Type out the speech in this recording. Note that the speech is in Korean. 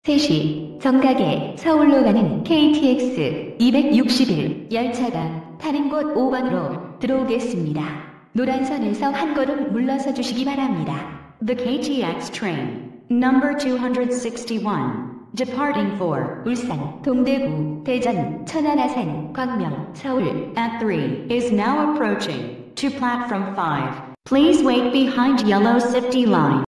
3시 정각에 서울로 가는 KTX 261 열차가 타는 곳 5번으로 들어오겠습니다. 노란선에서 한 걸음 물러서 주시기 바랍니다. The KTX train, number 261, departing for 울산, 동대구, 대전, 천안, 아산, 광명, 서울 at 3 is now approaching to platform 5. Please wait behind yellow safety line.